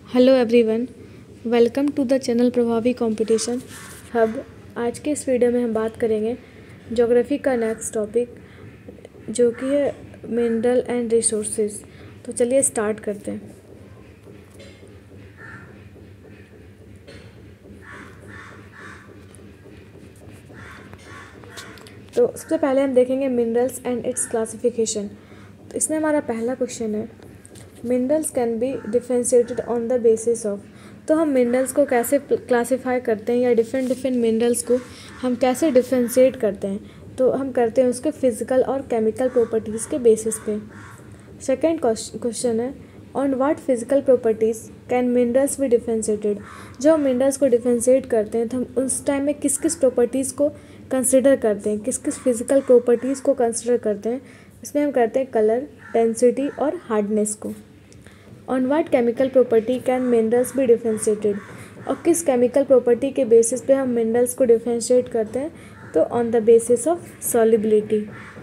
Hello everyone, welcome to the channel Prabhavi competition hub. आज के इस वीडियो में हम बात करेंगे ज्योग्राफी का नेक्स्ट टॉपिक जो कि है मिनरल एंड रिसोर्सेज। तो चलिए स्टार्ट करते हैं। तो सबसे पहले हम देखेंगे मिनरल्स एंड इट्स क्लासिफिकेशन। तो इसमें हमारा पहला क्वेश्चन है, minerals can be differentiated on the basis of. तो हम मिनरल्स को कैसे क्लासिफाई करते हैं या डिफरेंट मिनरल्स को हम कैसे डिफरेंशिएट करते हैं, तो हम करते हैं उसके फिजिकल और केमिकल प्रॉपर्टीज़ के बेसिस पे। सेकेंड क्वेश्चन है, on what physical properties can minerals be differentiated. जो हम मिनरल्स को डिफरेंशिएट करते हैं तो हम उस टाइम में किस किस प्रॉपर्टीज़ को कंसिडर करते हैं, किस किस फिजिकल प्रॉपर्टीज़ को कंसिडर करते हैं। इसमें हम करते हैं कलर, डेंसिटी और हार्डनेस को। On what chemical property can minerals be differentiated, और किस केमिकल प्रॉपर्टी के बेसिस पे हम मिनरल्स को डिफरेंशिएट करते हैं, तो on the basis of solubility.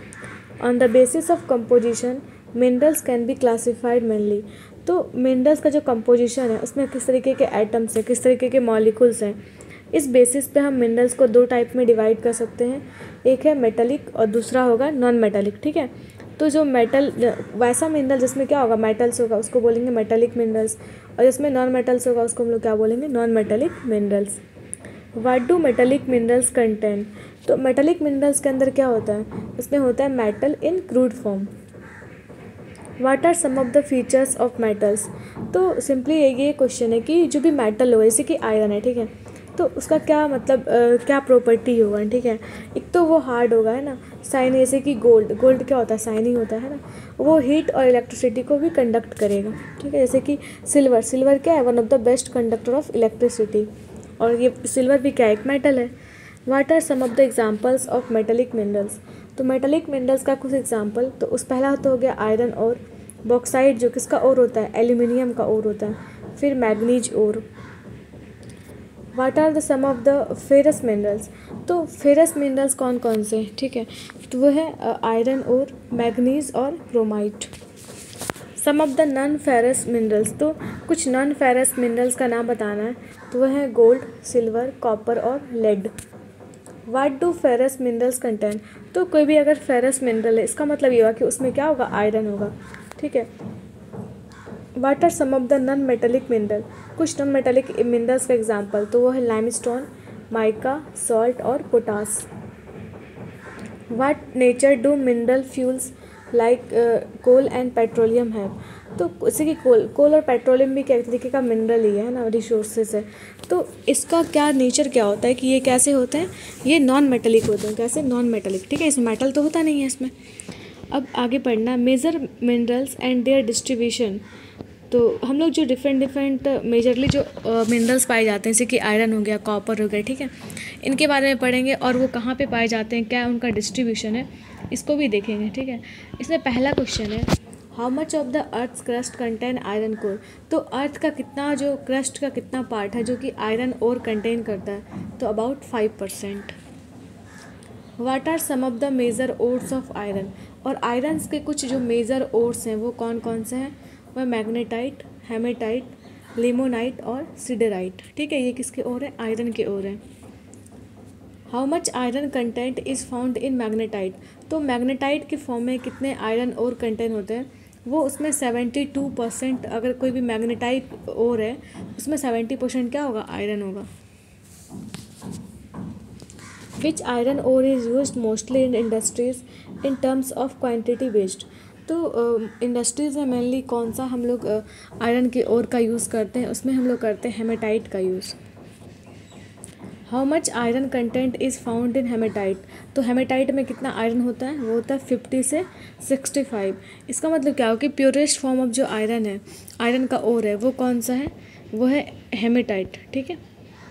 On the basis of composition minerals can be classified mainly. तो मिनरल्स का जो कंपोजिशन है उसमें किस तरीके के एटम्स हैं, किस तरीके के मॉलिक्यूल्स हैं, इस बेसिस पे हम मिनरल्स को दो टाइप में डिवाइड कर सकते हैं। एक है मेटलिक और दूसरा होगा नॉन मेटलिक। ठीक है, तो जो मेटल वैसा मिनरल जिसमें क्या होगा, मेटल्स होगा, उसको बोलेंगे मेटलिक मिनरल्स, और जिसमें नॉन मेटल्स होगा उसको हम लोग क्या बोलेंगे, non metallic minerals. What do metallic minerals contain. तो मेटलिक मिनरल्स के अंदर क्या होता है, उसमें होता है metal in crude form. What are some of the features of metals. तो सिंपली ये क्वेश्चन है कि जो भी मेटल होगा, जैसे कि आयरन है, ठीक है, तो उसका क्या मतलब क्या प्रॉपर्टी होगा। ठीक है, एक तो वो हार्ड होगा, है ना, शाइनी, जैसे कि गोल्ड क्या होता है, शाइनी होता है ना, वो हीट और इलेक्ट्रिसिटी को भी कंडक्ट करेगा। ठीक है, जैसे कि सिल्वर क्या है, one of the best conductor of electricity, और ये सिल्वर भी क्या है, एक मेटल है। What are some of the examples of metallic minerals. तो मेटलिक मिनरल्स का कुछ एग्जाम्पल, तो उस पहला तो हो गया आयरन और, बॉक्साइट जो किसका और होता है, एल्यूमिनियम का और होता है, फिर मैग्नीज और। What are the some of the ferrous minerals. तो फेरस मिनरल्स कौन कौन से हैं, ठीक है, तो वो है आयरन और, मैग्नीज और chromite. Some of the non ferrous minerals, तो कुछ नॉन फेरस मिनरल्स का नाम बताना है, तो वह है गोल्ड, सिल्वर, कॉपर और lead. What do ferrous minerals contain. तो कोई भी अगर फेरस मिनरल है, इसका मतलब ये हुआ कि उसमें क्या होगा, आयरन होगा। ठीक है, what are some of the non metallic mineral. कुछ नॉन मेटेलिक मिनरल्स का एग्जाम्पल, तो वो है लाइमस्टोन, माइका, सॉल्ट और potash. What nature do mineral fuels like coal and petroleum है। तो जैसे कि कोल और पेट्रोलियम भी क्या एक तरीके का मिनरल ही है ना, रिसोर्सेज है। तो इसका क्या नेचर क्या होता है कि ये कैसे होते हैं, ये नॉन मेटेलिक होते हैं। कैसे, नॉन मेटेलिक। ठीक है, इसमें मेटल तो होता नहीं है इसमें। अब आगे पढ़ना, major minerals and their distribution. तो हम लोग जो डिफरेंट मेजरली जो मिनरल्स पाए जाते हैं, जैसे कि आयरन हो गया, कॉपर हो गया, ठीक है, इनके बारे में पढ़ेंगे और वो कहाँ पे पाए जाते हैं, क्या उनका डिस्ट्रीब्यूशन है, इसको भी देखेंगे। ठीक है, इसमें पहला क्वेश्चन है, how much of the earth crust contain iron core. तो अर्थ का कितना, जो क्रस्ट का कितना पार्ट है जो कि आयरन ओर कंटेन करता है, तो about 5%। What are some of the major ores of iron. और आयरन्स के कुछ जो मेजर ओर्स हैं वो कौन कौन से हैं, वह मैग्नेटाइट, हेमेटाइट, लिमोनाइट और सिडराइट। ठीक है, ये किसके ओर है, आयरन के ओर है। How much iron content is found in magnetite. तो मैग्नेटाइट के फॉर्म में कितने आयरन और कंटेंट होते हैं, वो उसमें 72%। अगर कोई भी मैग्नेटाइट ओर है उसमें 70% क्या होगा, आयरन होगा। Which iron ore is used mostly in industries in terms of quantity based. तो इंडस्ट्रीज़ में मेनली कौन सा हम लोग आयरन के ओर का यूज़ करते हैं, उसमें हम लोग करते हैं हेमेटाइट का use. How much iron content is found in hematite. तो हेमेटाइट में कितना आयरन होता है, वो होता है 50 से 65। इसका मतलब क्या हो कि प्योरेस्ट फॉर्म ऑफ जो आयरन है, आयरन का ओर है, वो कौन सा है, वो है हेमेटाइट। ठीक है,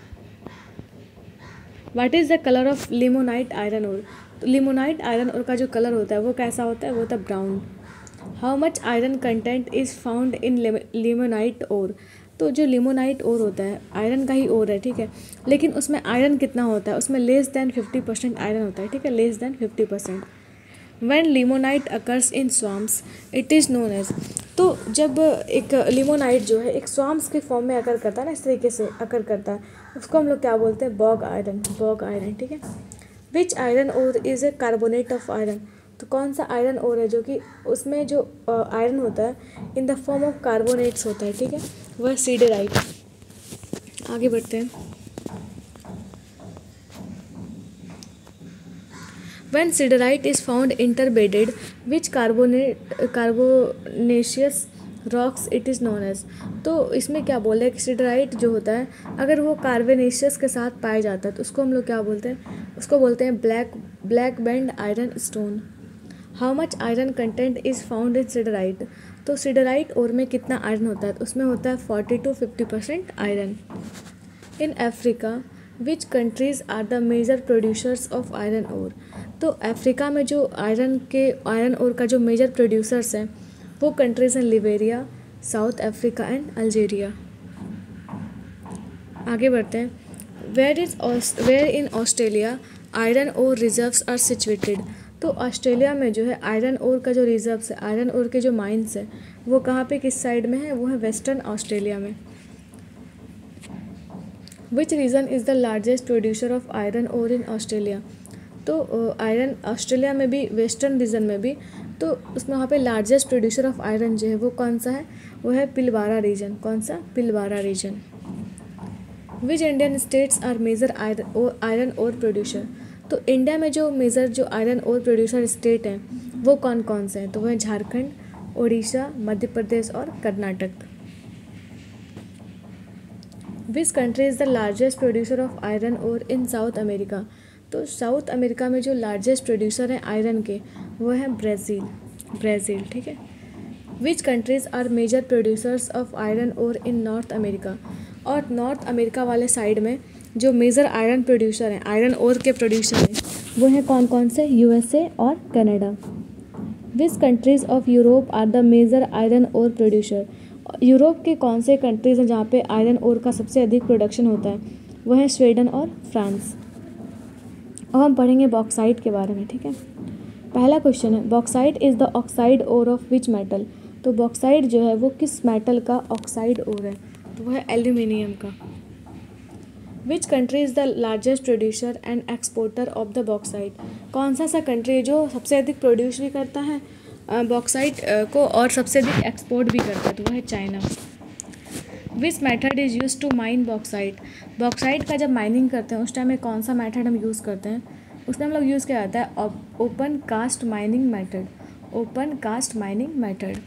what is the colour of limonite iron ore. तो लिमोनाइट आयरन ओर का जो कलर होता है वो कैसा होता है, वो होता है brown. How much iron content is found in limonite ore. तो जो लिमोनाइट ओर होता है आयरन का ही ओर है, ठीक है, लेकिन उसमें आयरन कितना होता है, उसमें लेस दैन 50% आयरन होता है। ठीक है, less than 50%। When limonite occurs in swamps it is known as. तो जब एक लिमोनाइट जो है एक स्वाम्स के फॉर्म में अकर करता है ना, इस तरीके से अकर करता है, उसको हम लोग क्या बोलते हैं, बॉग आयरन, बॉग आयरन, ठीक है। Which iron ore is a carbonate of iron, तो कौन सा आयरन ओर है जो कि उसमें जो आयरन होता है in the form of carbonates होता है, ठीक है, वह सिडराइट। आगे बढ़ते हैं। When siderite is found interbedded which carbonaceous rocks it is known as। तो इसमें क्या बोल रहे हैं कि सिडराइट जो होता है अगर वो कार्बोनेशियस के साथ पाया जाता है तो उसको हम लोग क्या बोलते हैं, उसको बोलते हैं black band iron stone. How much iron content is found in siderite, तो सिडराइट और में कितना आयरन होता है, तो उसमें होता है 40 to 50% iron. In Africa which countries are the major producers of iron ore, तो अफ्रीका में जो आयरन ओर का जो मेजर प्रोड्यूसर्स हैं वो कंट्रीज़ हैं Liberia, South Africa and Algeria. आगे बढ़ते हैं। Where in Australia iron ore reserves are situated, तो ऑस्ट्रेलिया में जो है आयरन ओर का जो रिजर्व्स है, आयरन ओर के जो माइंस हैं वो कहाँ पे, किस साइड में है, वो है वेस्टर्न ऑस्ट्रेलिया में। Which region is the largest producer of iron ore in Australia, तो आयरन ऑस्ट्रेलिया में भी, वेस्टर्न रीजन में भी, तो उसमें वहाँ पे लार्जेस्ट प्रोड्यूसर ऑफ आयरन जो है वो कौन सा है, वो है पिलबारा रीजन। कौन सा, Pilbara region. Which Indian states are major iron ore producer, तो इंडिया में जो मेजर जो आयरन ओर प्रोड्यूसर स्टेट हैं वो कौन कौन से हैं, तो वह है झारखंड, उड़ीसा, मध्य प्रदेश और Karnataka. Which country is the largest producer of iron ore in South America, तो साउथ अमेरिका में जो लार्जेस्ट प्रोड्यूसर हैं आयरन के वो है ब्राज़ील, ठीक है। Which countries are major producers of iron ore in North America, और नॉर्थ अमेरिका वाले साइड में जो मेजर आयरन प्रोड्यूसर हैं, आयरन ओर के प्रोड्यूसर हैं वो हैं कौन कौन से, यूएसए और Canada. Which countries of Europe are the major iron ore producer, Europe के कौन से कंट्रीज़ हैं जहाँ पे आयरन ओर का सबसे अधिक प्रोडक्शन होता है, वह है स्वीडन और फ्रांस। अब हम पढ़ेंगे बॉक्साइट के बारे में, ठीक है। पहला क्वेश्चन है bauxite is the oxide ore of which metal, तो बॉक्साइट जो है वो किस मेटल का ऑक्साइड ओर है, तो वह है एल्यूमिनियम का। Which country is the largest producer and exporter of the bauxite, कौन सा कंट्री जो सबसे अधिक प्रोड्यूस भी करता है बॉक्साइट को और सबसे अधिक एक्सपोर्ट भी करता है, तो वह है China. Which method is use to mine bauxite, bauxite का जब माइनिंग करते हैं उस टाइम में कौन सा मेथड हम यूज़ करते हैं, उसमें हम लोग यूज़ किया जाता है open cast mining method, open cast mining method.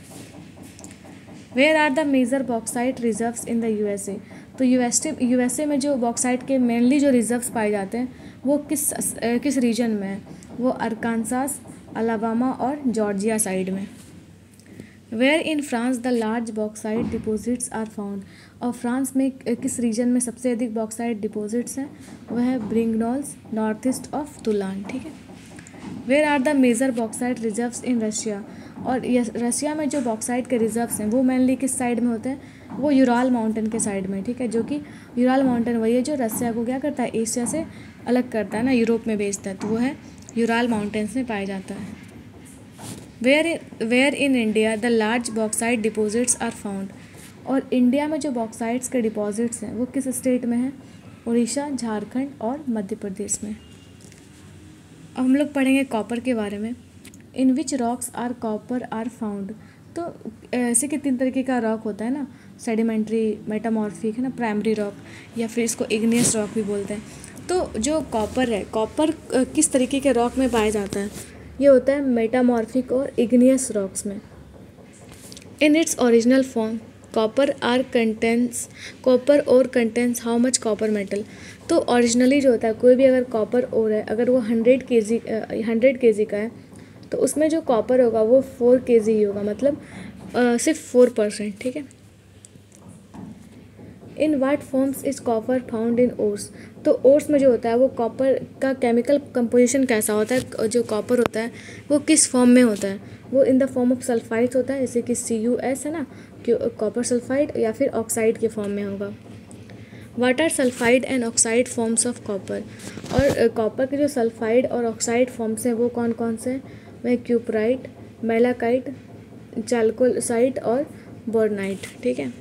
Where are the major bauxite reserves in the USA, तो यूएसए में जो बॉक्साइट के मेनली जो रिजर्व्स पाए जाते हैं वो किस रीजन में है, वो अरकानसास, अलाबामा और जॉर्जिया साइड में। Where in France the large bauxite deposits are found, और फ्रांस में किस रीजन में सबसे अधिक बॉक्साइट डिपॉजिट्स हैं, वह है Brignoles, north east of Toulon, ठीक है। Where are the major bauxite reserves in Russia, और रशिया में जो बॉक्साइट के रिजर्व्स हैं वो मेनली किस साइड में होते हैं, वो यूराल माउंटेन के साइड में, ठीक है, जो कि यूराल माउंटेन वही है जो रशिया को क्या करता है, एशिया से अलग करता है ना, यूरोप में भेजता है, तो वो है यूराल माउंटेन्स में पाया जाता है। Where in India the large bauxite deposits are found, और इंडिया में जो बॉक्साइट्स के डिपॉजिट्स हैं वो किस स्टेट में हैं, उड़ीसा, झारखंड और मध्य प्रदेश में। अब हम लोग पढ़ेंगे कॉपर के बारे में। In which rocks are copper are found, तो ऐसे कि 3 तरीके का रॉक होता है ना, सेडिमेंट्री, मेटामॉर्फिक है ना, प्राइमरी रॉक, या फिर इसको इग्नियस रॉक भी बोलते हैं। तो जो कॉपर है, कॉपर किस तरीके के रॉक में पाया जाता है, ये होता है मेटामॉर्फिक और इग्नियस रॉक्स में। In its original form copper ore contains how much copper metal, तो ओरिजिनली जो होता है कोई भी अगर कॉपर और है, अगर वो 100 kg का है तो उसमें जो कॉपर होगा वो 4 kg ही होगा, मतलब सिर्फ 4%, ठीक है। In what forms is copper found in ores, तो ओर्स में जो होता है वो कॉपर का केमिकल कंपोजिशन कैसा होता है, जो कॉपर होता है वो किस फॉर्म में होता है, वो in the form of sulphides होता है, जैसे कि CuS है ना, कॉपर सल्फाइड, या फिर ऑक्साइड के फॉर्म में होगा। What are sulphide and oxide forms of copper, और कॉपर के जो सल्फाइड और ऑक्साइड फॉर्म्स हैं वो कौन कौन से हैं, वह क्यूपराइट, मैलाकाइट, चाल्कोसाइट और बोर्नाइट। ठीक है।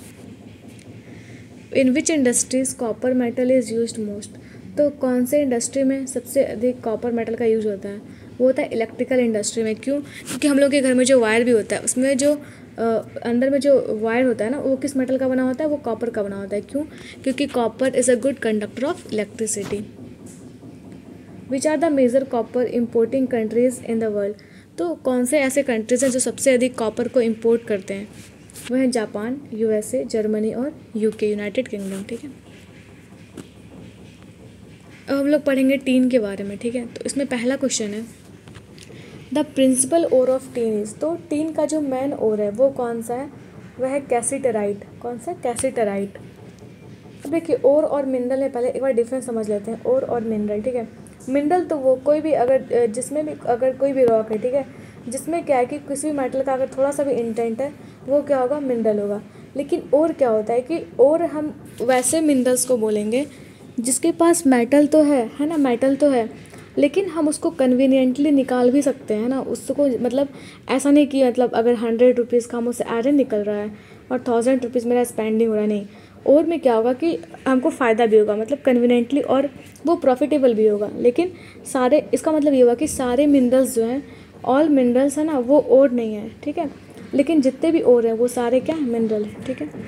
In which industries copper metal is used most? तो कौन से इंडस्ट्री में सबसे अधिक कॉपर मेटल का यूज़ होता है? वो होता है इलेक्ट्रिकल इंडस्ट्री में। क्यों? क्योंकि हम लोग के घर में जो वायर भी होता है उसमें जो अंदर में जो वायर होता है ना, वो किस मेटल का बना होता है? वो कॉपर का बना होता है। क्यों? क्योंकि copper is a good conductor of electricity. Which are the major copper importing countries in the world? तो कौन से ऐसे कंट्रीज़ हैं जो सबसे अधिक कॉपर को इम्पोर्ट करते हैं? वह है जापान, यूएसए, जर्मनी और यूके, यूनाइटेड किंगडम। ठीक है। अब हम लोग पढ़ेंगे टीन के बारे में। ठीक है। तो इसमें पहला क्वेश्चन है the principal ore of tin is. तो टीन का जो मेन ओर है वो कौन सा है? वह है कैसीटराइट। कौन सा? कैसीटराइट। अब देखिए ओर और मिनरल है, पहले एक बार डिफरेंस समझ लेते हैं ओर और मिनरल। ठीक है। मिनरल तो वो कोई भी अगर जिसमें भी अगर कोई भी रॉक है, ठीक है, जिसमें क्या है कि किसी भी मेटल का अगर थोड़ा सा भी इंटेंट है वो क्या होगा? मिनरल होगा। लेकिन और क्या होता है कि और हम वैसे मिनरल्स को बोलेंगे जिसके पास मेटल तो है ना, मेटल तो है, लेकिन हम उसको कन्वीनियंटली निकाल भी सकते हैं ना उसको। मतलब ऐसा नहीं कि मतलब अगर 100 रुपीज़ का हम उससे आयरन निकल रहा है और 1000 रुपीज़ मेरा स्पेंडिंग हो रहा है, नहीं। और में क्या होगा कि हमको फ़ायदा भी होगा, मतलब कन्वीनियंटली, और वो प्रॉफिटेबल भी होगा। लेकिन सारे, इसका मतलब ये होगा कि सारे मिनरल्स जो हैं, ऑल मिनरल्स है ना, वो और नहीं है। ठीक है। लेकिन जितने भी और हैं वो सारे क्या है? मिनरल है। ठीक है।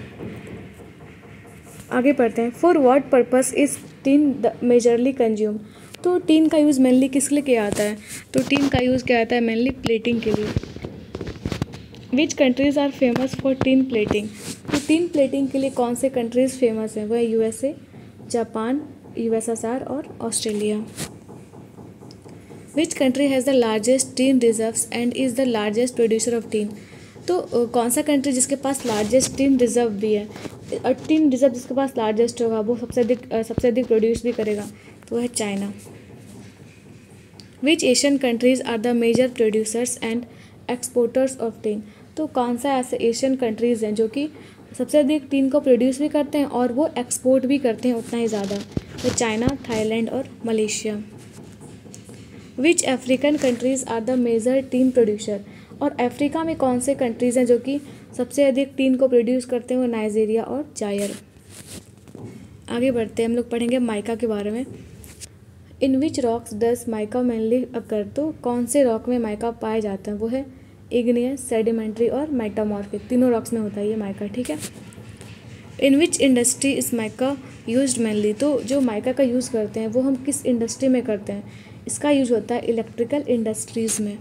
आगे पढ़ते हैं। For what purpose is tin majorly consume? तो टीन का यूज़ मेनली किस लिए किया जाता है? तो टीन का यूज़ किया जाता है मेनली प्लेटिंग के लिए। Which countries are famous for tin plating? तो टीन प्लेटिंग के लिए कौन से कंट्रीज़ फेमस हैं? वह है यूएसए, जापान, यूएसएसआर और Australia. Which country has the largest tin reserves and is the largest producer of tin? तो कौन सा कंट्री जिसके पास लार्जेस्ट टीन रिजर्व भी है, और टीन रिजर्व जिसके पास लार्जेस्ट होगा वो सबसे अधिक प्रोड्यूस भी करेगा, तो है China. Which Asian countries are the major producers and exporters of tin? तो कौन सा ऐसे एशियन कंट्रीज़ हैं जो कि सबसे अधिक टीन को प्रोड्यूस भी करते हैं और वो एक्सपोर्ट भी करते हैं उतना ही ज़्यादा? तो चाइना, थाईलैंड और Malaysia. Which African countries are the major tin producer? और अफ्रीका में कौन से कंट्रीज़ हैं जो कि सबसे अधिक टीन को प्रोड्यूस करते हैं? वो नाइजीरिया और जायर। आगे बढ़ते हैं, हम लोग पढ़ेंगे माइका के बारे में। In which rocks does mica mainly occur? तो कौन से रॉक में माइका पाए जाते हैं? वो है इग्नियस, सेडिमेंट्री और मेटामॉर्फिक। तीनों रॉक्स में होता है ये माइका। ठीक है। In which industry is mica used mainly? तो जो माइका का यूज़ करते हैं वो हम किस इंडस्ट्री में करते हैं? इसका यूज होता है इलेक्ट्रिकल इंडस्ट्रीज़ में।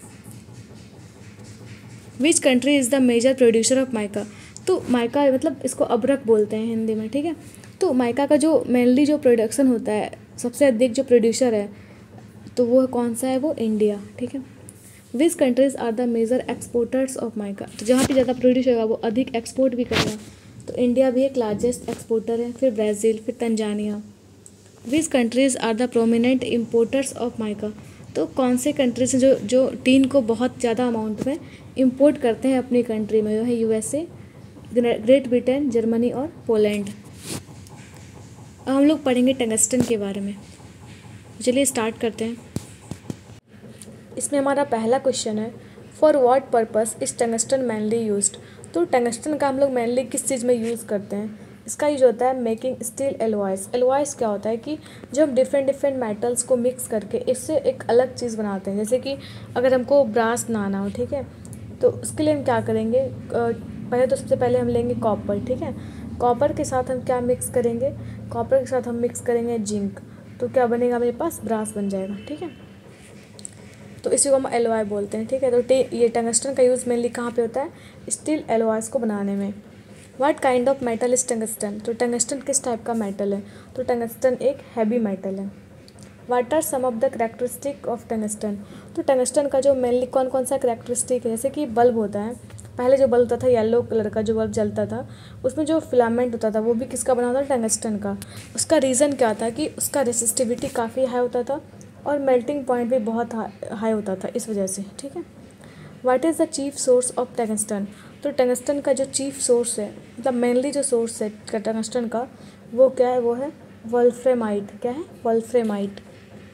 Which country is the major producer of mica? तो माइका मतलब इसको अबरक बोलते हैं हिंदी में। ठीक है। तो माइका का जो मेनली जो प्रोडक्शन होता है, सबसे अधिक जो प्रोड्यूसर है, तो वो कौन सा है? वो इंडिया। ठीक है। Which countries are the major exporters of mica? तो जहाँ पे ज़्यादा प्रोड्यूस होगा वो अधिक एक्सपोर्ट भी करेगा, तो इंडिया भी एक लार्जेस्ट एक्सपोर्टर है, फिर ब्राज़ील, फिर Tanzania. Which countries are the prominent importers of mica? तो कौन से कंट्रीज हैं जो टीन को बहुत ज़्यादा अमाउंट में इंपोर्ट करते हैं अपनी कंट्री में? वो है यूएसए, ग्रेट ब्रिटेन, जर्मनी और पोलैंड। अब हम लोग पढ़ेंगे टंगस्टन के बारे में। चलिए स्टार्ट करते हैं। इसमें हमारा पहला क्वेश्चन है for what purpose is tungsten mainly used? तो टंगस्टन का हम लोग मेनली किस चीज़ में यूज़ करते हैं? इसका यूज होता है मेकिंग स्टील एलॉयज़। एलॉयज़ क्या होता है कि जो हम डिफरेंट मेटल्स को मिक्स करके इससे एक अलग चीज़ बनाते हैं। जैसे कि अगर हमको ब्रास बनाना हो, ठीक है, तो उसके लिए हम क्या करेंगे? पहले तो सबसे पहले हम लेंगे कॉपर। ठीक है। कॉपर के साथ हम क्या मिक्स करेंगे? कॉपर के साथ हम मिक्स करेंगे जिंक, तो क्या बनेगा? मेरे पास ब्रास बन जाएगा। ठीक है। तो इसी को हम एलॉय बोलते हैं। ठीक है। तो ये टंगस्टन का यूज़ मेनली कहाँ पे होता है? स्टील एलॉयज़ को बनाने में। What kind of metal is tungsten? तो टंगस्टन किस टाइप का मेटल है? तो टंगस्टन एक हैवी मेटल है। What are some of the characteristic of tungsten? तो टंगस्टन का जो मेनली कौन कौन सा करेक्टरिस्टिक है? जैसे कि बल्ब होता है, पहले जो बल्ब होता था येलो कलर का जो बल्ब जलता था, उसमें जो फिलामेंट होता था वो भी किसका बना होता था? टंगस्टन का। उसका रीज़न क्या था कि उसका रेसिस्टिविटी काफ़ी हाई होता था और मेल्टिंग पॉइंट भी बहुत हाई होता था, इस वजह से। ठीक है। What is the chief source of tungsten? तो टंगस्टन का जो चीफ सोर्स है, मतलब मेनली जो सोर्स है टंगस्टन का, वो क्या है? वो है वोल्फ्रेमाइट। क्या है? Wolframite.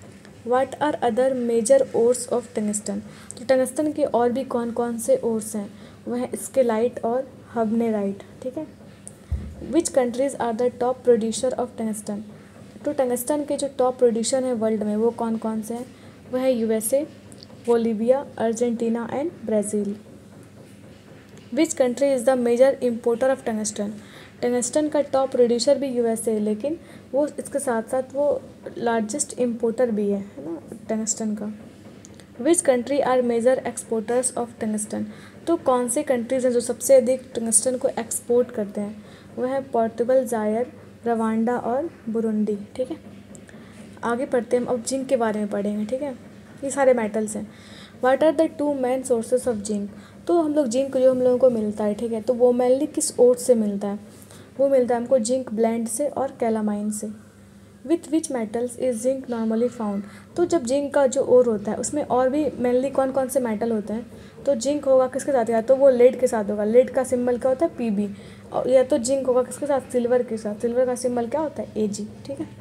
What are other major ores of tungsten. तो टंगस्टन के और भी कौन कौन से ओर्स हैं, वह स्केलाइट और हबनेराइट, ठीक है। Which countries are the top producer of tungsten. तो टंगस्टन के जो टॉप प्रोड्यूसर हैं वर्ल्ड में वो कौन कौन से हैं, वह है USA, Bolivia, Argentina and Brazil. Which country is the major importer of tungsten. Tungsten का टॉप प्रोड्यूसर भी यूएसए, लेकिन वो इसके साथ साथ वो लार्जेस्ट इम्पोर्टर भी है ना टंगस्टन का। Which country are major exporters of tungsten. तो कौन से कंट्रीज़ हैं जो सबसे अधिक टंगस्टन को एक्सपोर्ट करते हैं, वह है पोर्टुगल, जायर, रवांडा और बुरुंडी, ठीक है। आगे पढ़ते हैं हम, अब जिंक के बारे में पढ़ेंगे, ठीक है। ये सारे मेटल्स हैं। What are the two main sources of zinc. तो हम लोग जिंक जो हम लोगों को मिलता है, ठीक है, तो वो मेनली किस ओर से मिलता है, वो मिलता है हमको जिंक ब्लेंड से और कैलामाइन से। With which metals is zinc normally found. तो जब जिंक का जो ओर होता है उसमें और भी मेनली कौन कौन से मेटल होते हैं, तो जिंक होगा किसके साथ, या तो वो लेड के साथ होगा, लेड का सिंबल क्या होता है पीबी, और या तो जिंक होगा किसके साथ, सिल्वर के साथ, सिल्वर का सिंबल क्या होता है एजी, ठीक है।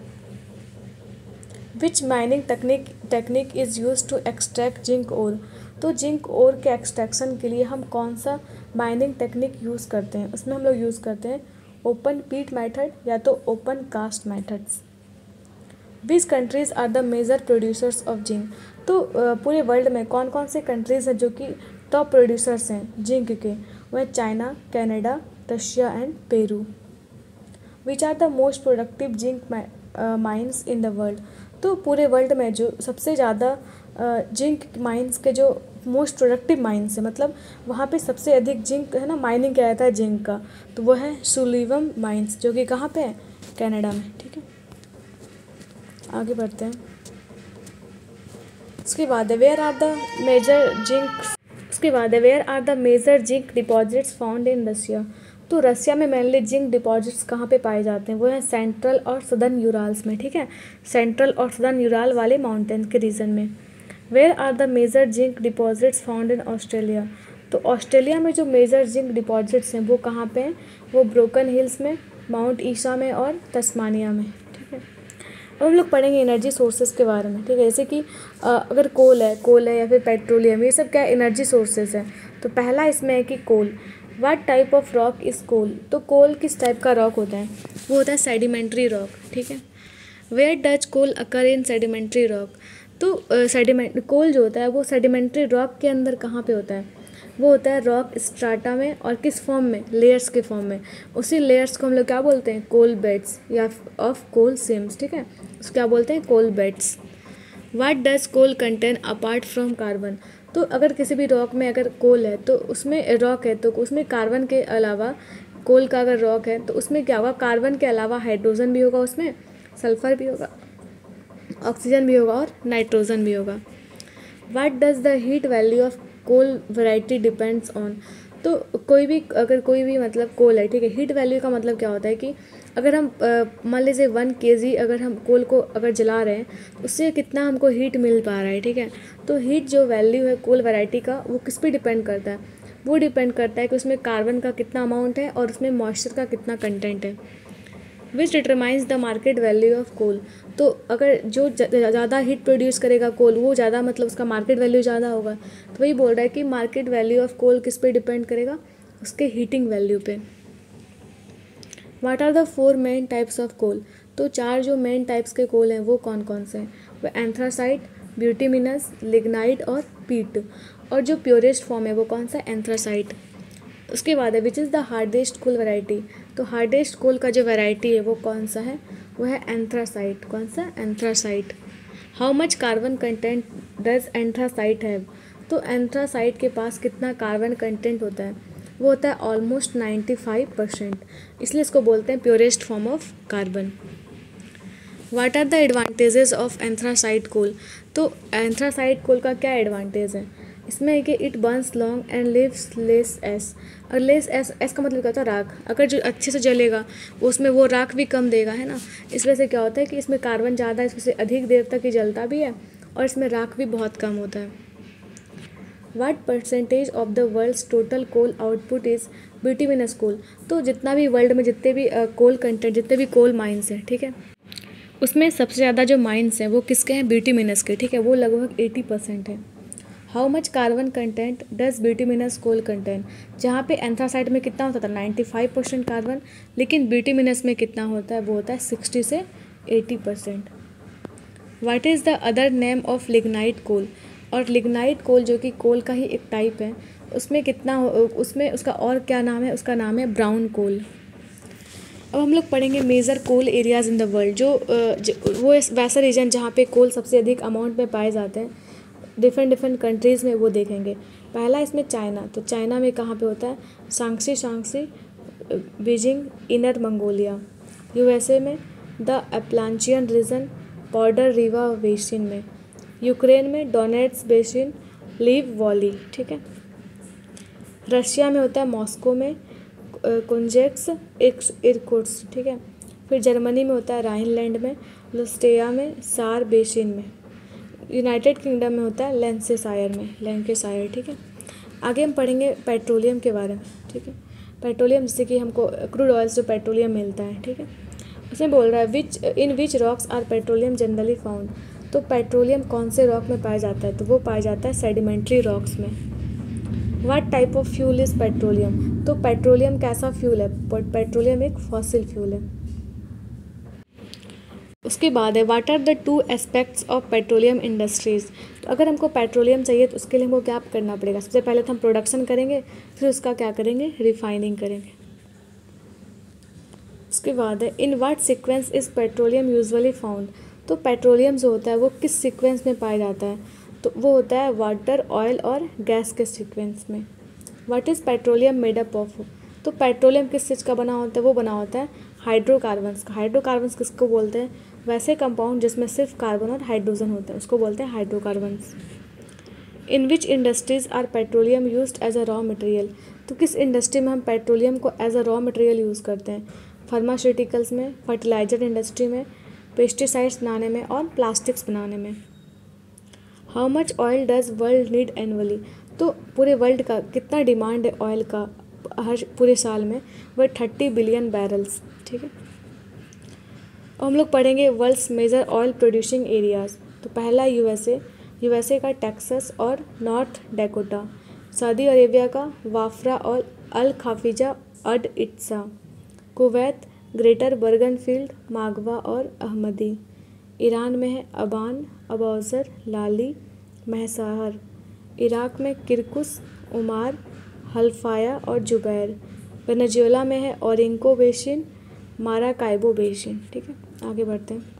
Which mining technique is use to extract zinc ore. तो जिंक ओर के एक्सट्रैक्शन के लिए हम कौन सा माइनिंग टेक्निक यूज़ करते हैं, उसमें हम लोग यूज़ करते हैं ओपन पीट मेथड या तो open cast methods. Which countries are the major producers of zinc. तो पूरे वर्ल्ड में कौन कौन से कंट्रीज़ हैं जो कि टॉप प्रोड्यूसर्स हैं जिंक के, वह China, Canada, Russia and Peru. Which are the most productive zinc mines in the world. तो पूरे वर्ल्ड में जो सबसे ज़्यादा जिंक माइंस के जो मोस्ट प्रोडक्टिव माइंस है, मतलब वहाँ पे सबसे अधिक जिंक है ना माइनिंग किया जाता है जिंक का, तो वो है सुलीवम माइंस, जो कि कहाँ पे है, कनाडा में, ठीक है। आगे बढ़ते हैं। उसके बाद where are the major zinc deposits found in Russia. तो रसिया में मेनली जिंक डिपॉजिट्स कहाँ पे पाए जाते हैं, वो हैं सेंट्रल और सदर्न यूराल्स में, ठीक है, सेंट्रल और सदर्न यूराल वाले माउंटेन के रीजन में। Where are the major zinc deposits found in Australia. तो ऑस्ट्रेलिया में जो मेजर जिंक डिपॉजिट्स हैं वो कहाँ पे हैं, वो ब्रोकन हिल्स में, माउंट ईसा में और तस्मानिया में, ठीक है। अब हम लोग पढ़ेंगे एनर्जी सोर्सेज के बारे में, ठीक है, जैसे कि अगर कोल है या फिर पेट्रोलियम, ये सब क्या एनर्जी सोर्सेज हैं। तो पहला इसमें है कि coal. What type of rock is coal. तो कोल किस टाइप का रॉक होता है, वो होता है सेडिमेंट्री रॉक, ठीक है। Where does coal occur in sedimentary rock. तो कोल जो होता है वो सेडिमेंट्री रॉक के अंदर कहाँ पे होता है, वो होता है रॉक स्ट्राटा में, और किस फॉर्म में, लेयर्स के फॉर्म में। उसी लेयर्स को हम लोग क्या बोलते हैं, कोल बेड्स या ऑफ कोल सीम्स, ठीक है, उसको क्या बोलते हैं, coal beds. What does coal contain apart from carbon. तो अगर किसी भी रॉक में अगर कोल है तो उसमें रॉक है तो उसमें कार्बन के अलावा, कोल का अगर रॉक है तो उसमें क्या होगा, कार्बन के अलावा हाइड्रोजन भी होगा, उसमें सल्फर भी होगा, ऑक्सीजन भी होगा और नाइट्रोजन भी होगा। What does the heat value of coal variety depends on. तो कोई भी मतलब कोल है, ठीक है, हीट वैल्यू का मतलब क्या होता है कि अगर हम मान लीजिए 1 kg अगर हम कोल को अगर जला रहे हैं तो उससे कितना हमको हीट मिल पा रहा है, ठीक है। तो हीट जो वैल्यू है कोल वैरायटी का वो किस पे डिपेंड करता है, वो डिपेंड करता है कि उसमें कार्बन का कितना अमाउंट है और उसमें मॉइस्चर का कितना कंटेंट है। Which determines the market value of coal. तो अगर जो ज़्यादा हीट प्रोड्यूस करेगा कोल वो ज़्यादा मतलब उसका मार्केट वैल्यू ज़्यादा होगा, तो वही बोल रहा है कि मार्केट वैल्यू ऑफ कोल किस पे डिपेंड करेगा, उसके हीटिंग वैल्यू पे। What are the 4 main types of coal. तो 4 जो मेन टाइप्स के कोल हैं वो कौन कौन से हैं, वो एंथ्रासाइट, ब्यूटीमिनस, लिग्नाइट और पीट। और जो प्योरेस्ट फॉर्म है वो कौन सा, एंथ्रासाइट। उसके बाद है which is the hardest coal variety. तो हार्डेस्ट कोल का जो वैरायटी है वो कौन सा है, वो है एंथ्रासाइट। कौन सा, anthracite. How much carbon content does anthracite have. तो एंथ्रासाइट के पास कितना कार्बन कंटेंट होता है, वो होता है ऑलमोस्ट 95%, इसलिए इसको बोलते हैं purest form of carbon. What are the advantages of anthracite coal. तो एंथ्रासाइट कोल का क्या एडवांटेज है, इसमें है कि it burns long and leaves less ash. और लेस एस का मतलब क्या होता है, राख। अगर जो अच्छे से जलेगा उसमें वो राख भी कम देगा, है ना। इस वजह से क्या होता है कि इसमें कार्बन ज़्यादा है, इस वजह से अधिक देर तक ही जलता भी है और इसमें राख भी बहुत कम होता है। What percentage of the world's total coal output is bituminous coal. तो जितना भी वर्ल्ड में जितने भी कोल कंटेंट, जितने भी कोल माइंस हैं, ठीक है, उसमें सबसे ज़्यादा जो माइंस हैं वो किसके हैं, बिटुमिनस के, ठीक है, वो लगभग 80% है। How much carbon content does bituminous coal content, जहाँ पे एंथ्रासाइट में कितना होता था 95% कार्बन, लेकिन बिटुमिनस में कितना होता है, वो होता है 60 से 80%। What is the other name of lignite coal, और लिग्नाइट कोल जो कि कोल का ही एक टाइप है, उसमें कितना उसमें उसका और क्या नाम है, उसका नाम है ब्राउन कोल। अब हम लोग पढ़ेंगे major coal areas in the world, वो वैसा रीजन जहाँ पे कोल सबसे अधिक अमाउंट में पाए जाते हैं डिफरेंट कंट्रीज़ में, वो देखेंगे। पहला इसमें चाइना, तो चाइना में कहाँ पे होता है, Shanxi Beijing Inner Mongolia. USA में the Appalachian region Powder River Basin में। यूक्रेन में डोनेट्स बेसिन लीव वॉली, ठीक है। रशिया में होता है मॉस्को में कुंजेक्स इरकुट्स्क, ठीक है। फिर जर्मनी में होता है राइनलैंड में, लुस्टिया में, सार बेसिन में। यूनाइटेड किंगडम में होता है लैंकेशायर, ठीक है। आगे हम पढ़ेंगे पेट्रोलियम के बारे में, ठीक है। पेट्रोलियम जैसे कि हमको क्रूड ऑयल से पेट्रोलियम मिलता है, ठीक है। उसमें बोल रहा है in which rocks are petroleum generally found, तो पेट्रोलियम कौन से रॉक में पाया जाता है, तो वो पाया जाता है सेडिमेंट्री रॉक्स में। What type of fuel is petroleum, तो पेट्रोलियम कैसा फ्यूल है, पेट्रोलियम एक फॉसिल फ्यूल है। उसके बाद है what are the two aspects of petroleum industries, तो अगर हमको पेट्रोलियम चाहिए तो उसके लिए हमको क्या करना पड़ेगा, सबसे पहले तो हम प्रोडक्शन करेंगे, फिर उसका क्या करेंगे, रिफाइनिंग करेंगे। उसके बाद है in what sequence is petroleum usually found, तो पेट्रोलियम जो होता है वो किस सीक्वेंस में पाया जाता है, तो वो होता है वाटर, ऑयल और गैस के सीक्वेंस में। What is petroleum made up of, तो पेट्रोलियम किस चीज़ का बना होता है, वो बना होता है हाइड्रोकार्बन्स का। हाइड्रोकार्बन्स किसको बोलते हैं, वैसे कंपाउंड जिसमें सिर्फ कार्बन और हाइड्रोजन होता है उसको बोलते हैं hydrocarbons. In which industries are petroleum used as a raw material, तो किस इंडस्ट्री में हम पेट्रोलियम को as a raw material use करते हैं, फार्मास्यूटिकल्स में, फर्टिलाइजर इंडस्ट्री में, पेस्टिसाइड्स बनाने में और प्लास्टिक्स बनाने में। How much oil does world need annually, तो पूरे वर्ल्ड का कितना डिमांड है ऑयल का हर पूरे साल में, वह 30 बिलियन बैरल्स, ठीक है। और हम लोग पढ़ेंगे world's major oil producing areas, तो पहला यूएसए का टेक्सास और नॉर्थ डैकोटा, सऊदी अरेबिया का वाफरा और अल खाफिजा अड इट्सा, Kuwait Greater Burgan field Magwa और अहमदी, ईरान में है अबान, अबौज़र, लाली, महसाहर, इराक में किरकुस, उमार, हल्फाया और जुबैर, वेनेजुएला में है ओरिंको बेसिन, माराकाइबो बेसिन, ठीक है। आगे बढ़ते हैं।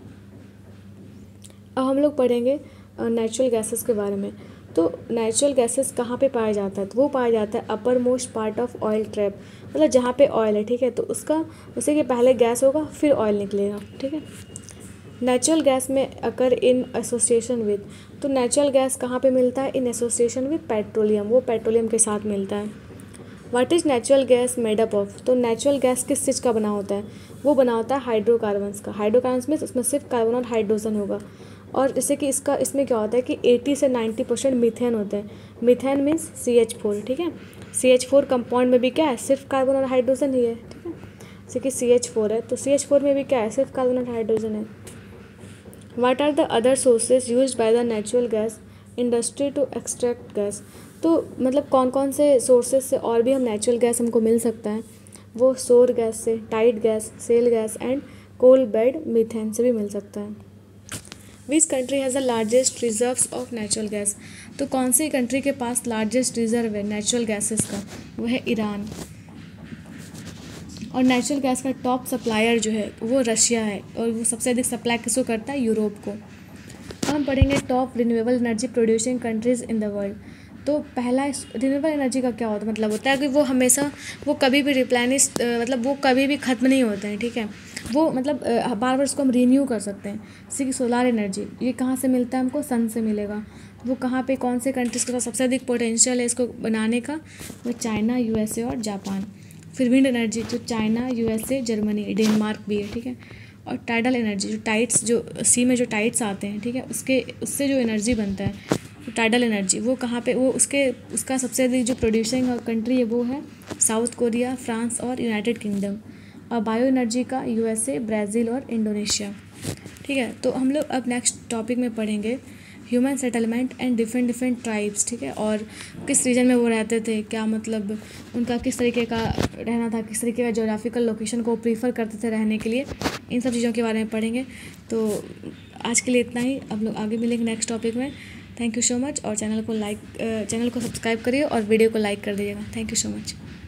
अब हम लोग पढ़ेंगे नेचुरल गैसेस के बारे में, तो नेचुरल गैसेस कहाँ पे पाया जाता है, तो वो पाया जाता है uppermost part of oil trap, मतलब जहाँ पे ऑयल है, ठीक है, तो उसका जैसे कि पहले गैस होगा फिर ऑयल निकलेगा, ठीक है। नेचुरल गैस में अकर इन एसोसिएशन विद, तो नेचुरल गैस कहाँ पे मिलता है, इन एसोसिएशन विद पेट्रोलियम, वो पेट्रोलियम के साथ मिलता है। What is natural gas made up of, तो नेचुरल गैस किस चीज़ का बना होता है, वो बना होता है हाइड्रोकार्बन्स का। हाइड्रोकार्बन्स में उसमें सिर्फ कार्बन और हाइड्रोजन होगा, और जैसे कि इसमें क्या होता है कि 80 से 90% मीथेन होते हैं। मीथेन मीन्स CH4, ठीक है। CH4 कंपाउंड में भी क्या है, सिर्फ कार्बन और हाइड्रोजन ही है, ठीक है। जैसे कि CH4 है तो CH4 में भी क्या है, सिर्फ कार्बन और हाइड्रोजन है। What are the other sources used by the natural gas industry to extract gas, तो मतलब कौन कौन से सोर्सेज से और भी हम नेचुरल गैस हमको मिल सकता है, वो सौर गैस से, tight gas, shale gas and coal bed methane से भी मिल सकता है। Which country has the largest reserves of natural gas, तो कौन सी कंट्री के पास लार्जेस्ट रिजर्व है नेचुरल गैसेस का, वो है ईरान। और नेचुरल गैस का टॉप सप्लायर जो है वो रशिया है, और वो सबसे अधिक सप्लाई किसको करता है, यूरोप को। अब हम पढ़ेंगे top renewable energy producing countries in the world, तो पहला रिन्यूएबल एनर्जी का क्या होता है, मतलब होता है कि वो हमेशा वो कभी भी रिप्लेनिश मतलब वो कभी भी ख़त्म नहीं होते हैं, ठीक है। वो मतलब बार बार उसको हम रीन्यू कर सकते हैं। जैसे कि सोलार एनर्जी, ये कहाँ से मिलता है हमको, सन से मिलेगा। वो कहाँ पे कौन से कंट्रीज़ के पास सबसे अधिक पोटेंशियल है इसको बनाने का, वो चाइना, USA और जापान। फिर विंड एनर्जी, जो चाइना, USA, जर्मनी, डेनमार्क भी है, ठीक है। और टाइडल एनर्जी, जो टाइड्स, जो सी में जो टाइड्स आते हैं, ठीक है, उससे जो एनर्जी बनता है टाइडल एनर्जी, वो कहाँ पे, वो उसका सबसे अधिक जो प्रोड्यूसिंग कंट्री है वो है साउथ कोरिया, फ्रांस और यूनाइटेड किंगडम। और बायो एनर्जी का USA, ब्राज़ील और इंडोनेशिया, ठीक। ठीक है। तो हम लोग अब नेक्स्ट टॉपिक में पढ़ेंगे human settlement and different tribes, ठीक है, और किस रीजन में वो रहते थे, क्या मतलब उनका किस तरीके का रहना था, किस तरीके का जोग्राफिकल लोकेशन को प्रीफर करते थे रहने के लिए, इन सब चीज़ों के बारे में पढ़ेंगे। तो आज के लिए इतना ही, अब लोग आगे मिलेंगे नेक्स्ट टॉपिक में। थैंक यू सो मच, और चैनल को सब्सक्राइब करिए और वीडियो को लाइक कर दीजिएगा। Thank you so much.